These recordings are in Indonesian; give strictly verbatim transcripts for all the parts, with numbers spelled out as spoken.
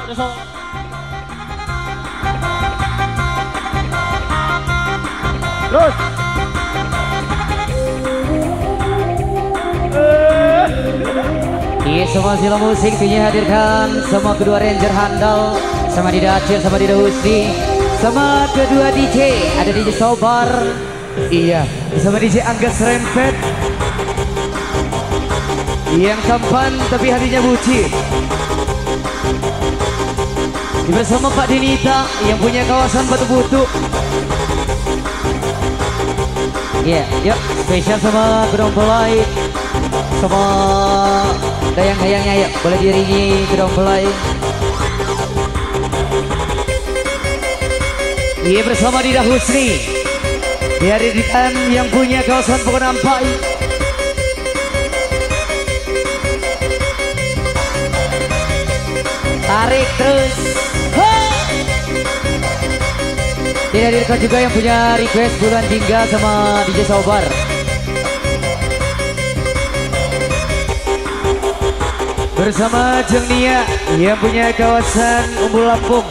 Terus. Di semua sila musik punya hadirkan sama kedua ranger handal, sama Dida Acil, sama Dida Husni, sama kedua D J, ada D J Sobar, Iya, sama D J Angga Serempet. Yang tampan tapi hatinya buci. Bersama Pak Dinita yang punya kawasan Batu Butu. iya, yuk spesial sama Gedong Pelai, sama dayang-dayangnya, yuk boleh diiringi Gedong Pelai. Iya, bersama Dida Husni, dihadirkan yang punya kawasan Pokok Ampai. Tarik terus. Dihadirkan juga yang punya request Bulan Jingga sama D J Sobar. Bersama Jeng Nia yang punya kawasan Umbul Lampung.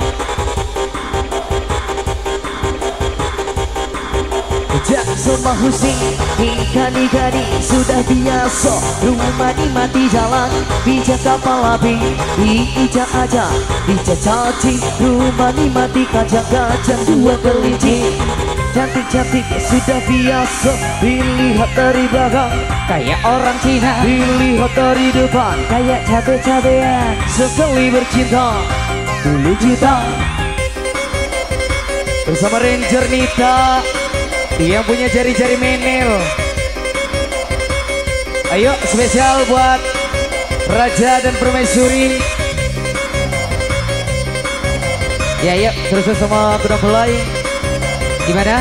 Jak sama Husni, gani-gani sudah biasa. Rumah di mati jalan, bijak kapal api. Diijak aja, dijak caci. Rumah di mati kajang-kajang dua kelinci. Cantik-cantik sudah biasa, dilihat dari belakang Kayak orang Cina, dilihat dari depan kayak cabe-cabean. Sekali bercinta, dulu cinta. Bersama Ranger Nita yang punya jari-jari menel. Ayo spesial buat Raja dan Permaisuri. ya yuk terus sama Gedong Pelai. Gimana?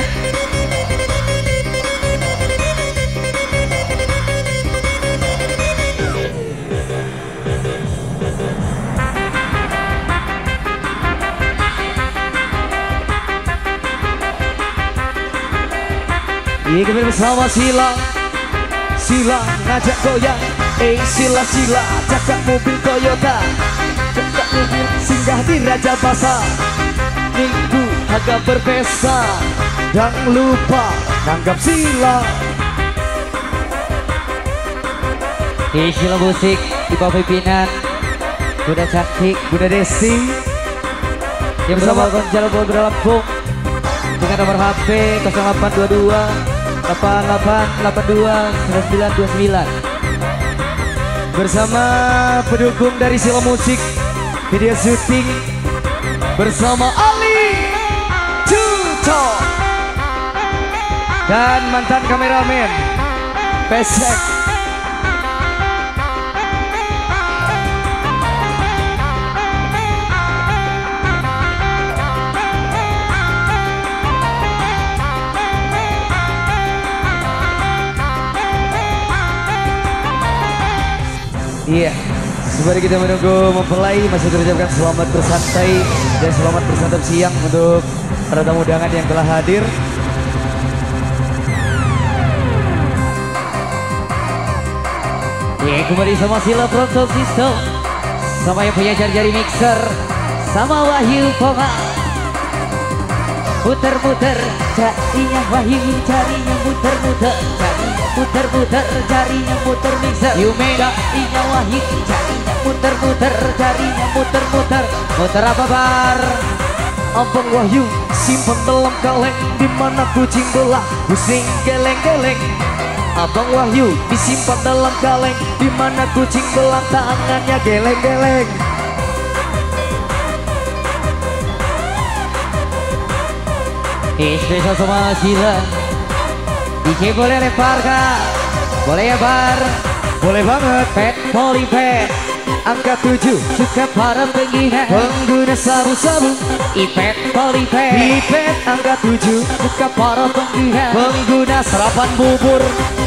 Iya, kembali bersama Sila. Sila ngajak goyang. Eh Sila Sila cakap mobil Toyota. Cakap mobil singgah di Raja Pasar. Minggu agak berpesta. Jangan lupa tanggap Sila. Di Sila Musik di bawah pimpinan Bunda Cantik, Bunda Desi yang bersama Gonjalo Bogor Lampung dengan nomor H P nol delapan dua dua delapan delapan delapan dua sembilan dua sembilan. bersama pendukung dari Sila Musik video syuting bersama Ali Cuco dan mantan kameramen Pesek. Iya, sembari kita menunggu mempelai, masih terucapkan selamat bersantai dan selamat bersantap siang untuk para tamu undangan yang telah hadir. Ya, kembali sama Sila Pronto System, sama yang punya jari-jari mixer, sama Wahyu Ponga. Muter-muter jarinya Wahyu, jarinya muter-muter, jarinya muter-muter, jarinya muter mixer. Yumeda inya Wahyu, jarinya muter-muter, jarinya muter-muter. Muter apa bar? Abang Wahyu simpan dalam kaleng, dimana kucing belah pusing geleng-geleng. Abang Wahyu disimpan dalam kaleng, dimana kucing belah tangannya geleng-geleng. Eh, spesial sama Sila. D J boleh lempar kak? Boleh ya bar? Boleh banget. Pet Polipet Angka tujuh suka para pengguna pengguna sabu-sabu. Ipet Polipet Pipet angka tujuh suka para pengguna pengguna sarapan bubur.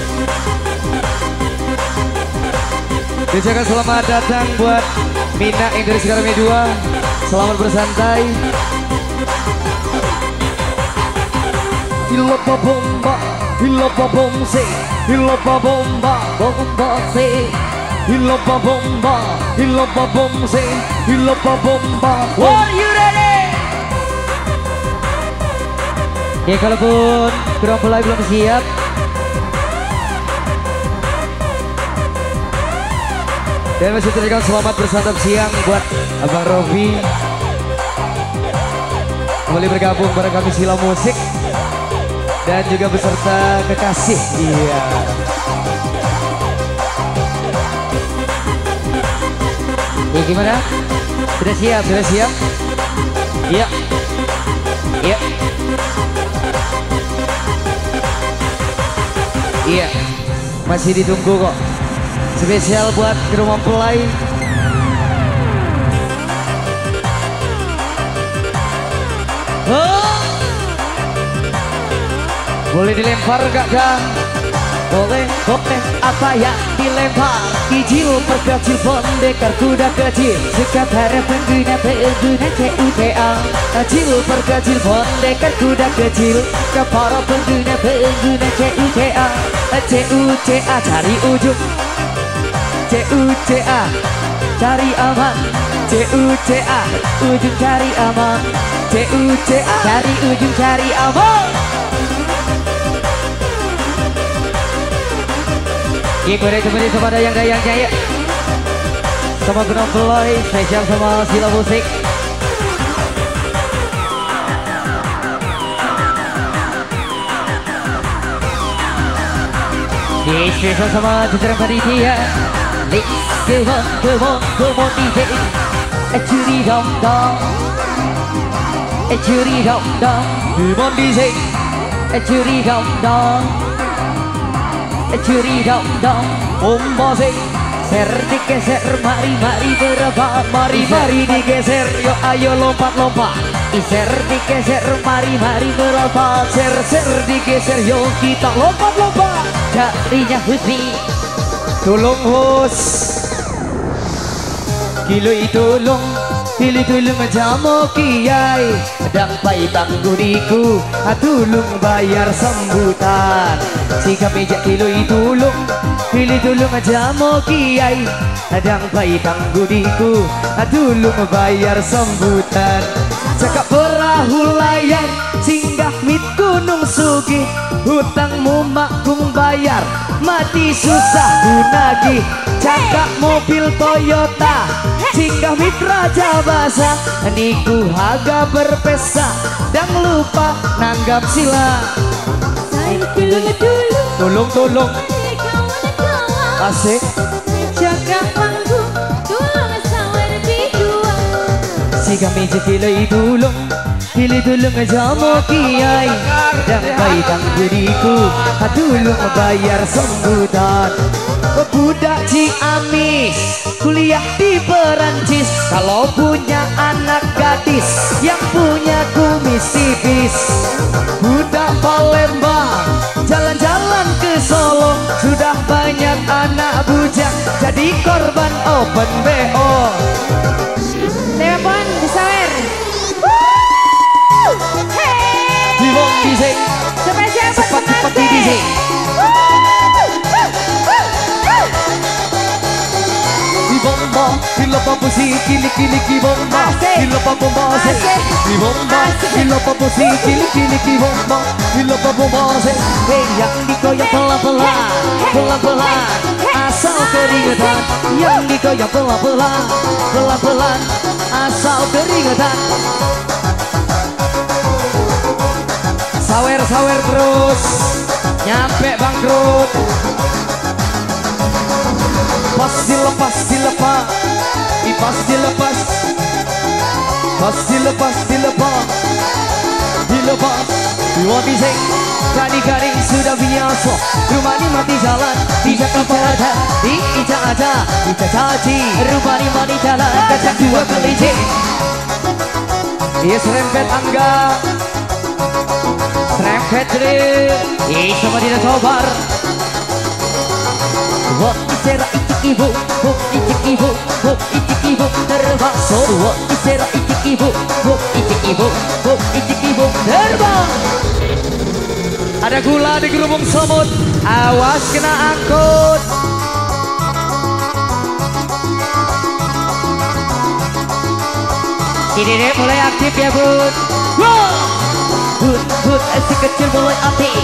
Ucapkan selamat datang buat Mina yang dari Sekarang dua. Selamat bersantai. Hilopa bomba, hilopa bomse, hilopa bomba, bomba se Hilopa bomba, hilopa bomse, hilopa bomba. Are you ready? Ya kalaupun gerompol belum siap, dan masih terikan selamat bersantap siang buat Abang Robi kembali bergabung bareng kami Sila Musik dan juga beserta kekasih. Iya. Ya gimana? Sudah siap? Sudah siap? Iya. Iya. Iya. Masih ditunggu kok. Spesial buat Geromong Pelai. Oh. Boleh dilempar gak Kang? Boleh, boleh. Apa yang dilempar? Kicil perkecil pendekar kuda kecil. Sekat harap pengguna pengguna C U T A. Kecil perkecil pendekar kuda kecil. Kepala pengguna pengguna C U T A. C U T A cari ujung. C U C A cari aman. C U C A ujung cari aman. C U C A cari ujung cari aman. Ibu dan kembali kepada yang dayang jaya sama Geromong Pelai spesial sama Sila Musik. Di spesial sama jajaran panitia. Let's come on, come on, come on D J. A curi dong dong, a curi dong dong. Come on D J. A curi dong dong, a curi dong dong. Bomba sing ser digeser, mari mari berapa, mari mari digeser, yo ayo lompat lompat. Iser digeser, mari mari berapa, ser ser digeser, yo kita lompat lompat. Jarinya Husni. Tolong hos kilo tolong pilih tolong jamu kiai dan pai bangguniku tolong bayar sambutan si kami jak kilo tolong pilih tolong jamu kiai dan pai bangguniku tolong bayar sambutan cakap perahu layang singgah mit gunung sugi hutangmu makung bayar mati susah gunagi cakap mobil Toyota singgah mit Raja Basa niku harga berpesta dan lupa nanggap sila tolong tolong asik jaga panggung tolong sawer berdua si kami jekilai tolong pilih tolong jamu kiai dan baitang diriku tolong bayar sambutan budak Ciamis kuliah di Perancis kalau punya anak gadis yang punya kumis tipis budak Palembang jalan-jalan ke Solo sudah banyak anak bujang jadi korban open B O telepon disawer di bom D J spesial cepat cepat di D J di bomba di lopa pusi kili kili ki bomba di lopa bomba se di bomba di lopa pusi kili kili ki bomba di lopa bomba se yang dikoyak pelan-pelan pelan-pelan asal keringetan yang dikoyak pelan-pelan pelan-pelan asal keringetan sawer-sawer terus nyampe bangkrut pas dilepas dilepas pas dilepas pas dilepas dilepas dilepas dua bising gading-gading sudah biasa rumah ini mati jalan tidak ada tidak ada tidak caci rumah ini mati jalan kacang dua kelinci iya serempet angga serempet drill ih sama tidak sobar wah isera icik ibu bu icik ibu bu icik ibu terbang so wah isera icik ibu bu icik ibu bu icik ibu terbang ada gula di gerubung semut awas kena angkut Si Dede mulai aktif ya bun. Wow. Bun bun si kecil mulai aktif.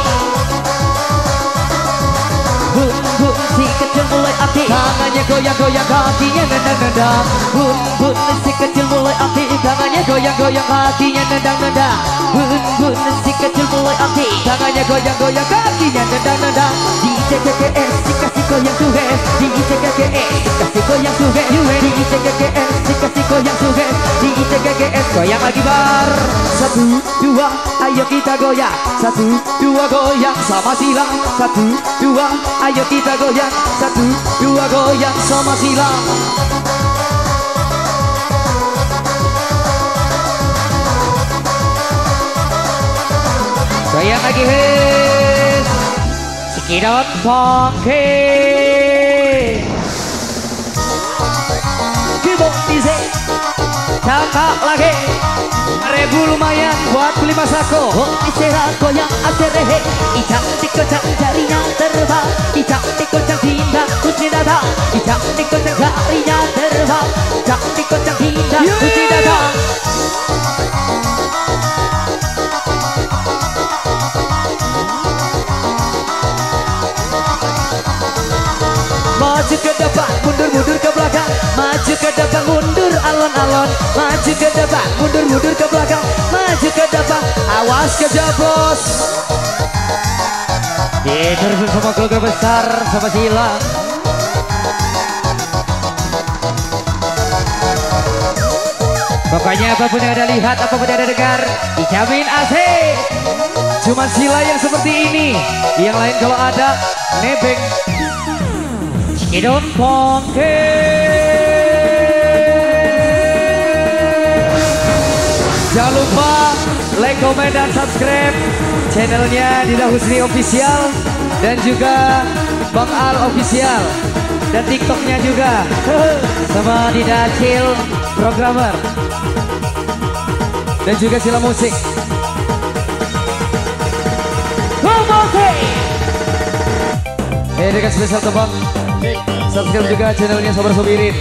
Bun bun si kecil mulai aktif. Tangannya goyang-goyang, kakinya nendang-nendang. Bun bun si kecil mulai aktif. Tangannya goyang-goyang, kakinya nendang-nendang. Bun bun si kecil mulai aktif. Tangannya goyang-goyang, kakinya nendang-nendang. D J K K S dikasih goyang suhe. D J K K S dikasih goyang suhe. D J K K S dikasih goyang suhe. D J K K S goyang lagi bar. Satu dua ayo kita goyang. Satu dua goyang sama silang. Satu dua ayo kita goyang. Satu dua goyang sama silang. Goyang lagi his. Sikidot pongke. Kibok dice. Cakap lagi. Rebu lumayan buat beli masako. Isera goyang aserehe. Icang dikocang jarinya terbang. Icang dikocang tindak kunci dada. Icang dikocang jarinya terbang. Icang dikocang tindak kunci dada. Maju ke depan, mundur-mundur ke belakang. Maju ke depan, mundur alon-alon. Maju ke depan, mundur-mundur ke belakang. Maju ke depan, awas kejeblos. Diterus sama keluarga besar, sama silang. Pokoknya apapun yang ada lihat, apapun yang ada dengar, dijamin asik. Cuman sila yang seperti ini. Yang lain kalau ada, nebeng. Idon Pongke. Jangan lupa like, komen, dan subscribe channelnya Dida Husni Official dan juga Bang Al Official dan TikToknya juga sama Dida Chill Programmer dan juga Sila Musik. Eh dengan spesial tebak. Subscribe juga channelnya Sobar Sobirin.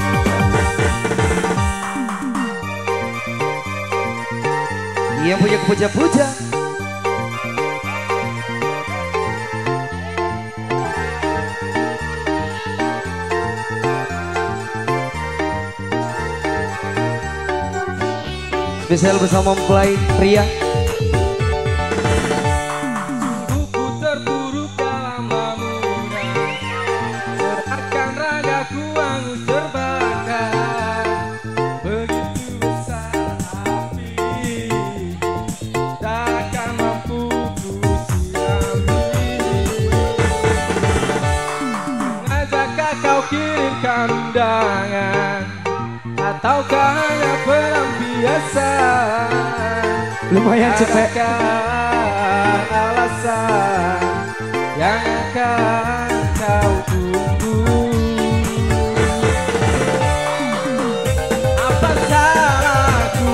Yang punya kepuja-puja. Spesial bersama mempelai pria. Kirimkan undangan ataukah hanya pelampiasan? Lumayan cepet. Alasan yang akan kau tunggu. Apa salahku?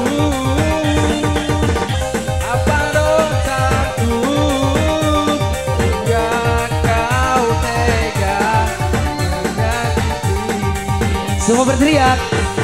Apa dosaku? Hingga kau tega. Semua berteriak.